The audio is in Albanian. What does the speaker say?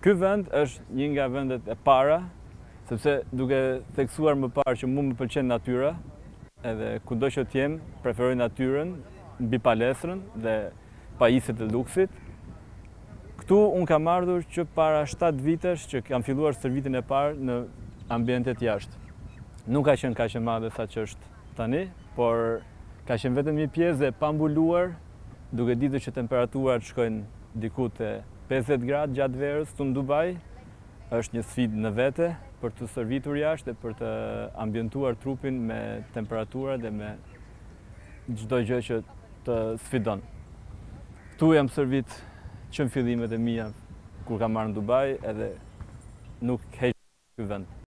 Ky vend është një nga vendet e para, sepse duke theksuar më parë që mu më pëlqen natyra, edhe kudo që t'jem, preferoj natyrën, mbi palestrën dhe pajisjet e luksit. Këtu unë kam ardhur që para 7 vitesh që kam filluar stërvitin e parë në ambientet jashtë. Nuk ka qenë kaq e madhe sa që është tani, por ka qenë vetëm një pjesë e pambuluar, duke ditur që temperaturat shkojnë diku te 50 gradë gjatë verës këtu në Dubai. Është një sfidë në vete për të stërvitur jashtë dhe për të ambientuar trupin me temperatura dhe me çdo gjë që të sfidon. Këtu jam stërvit që në fillimet e mia kur kam marrë në Dubai edhe nuk heq ky vend.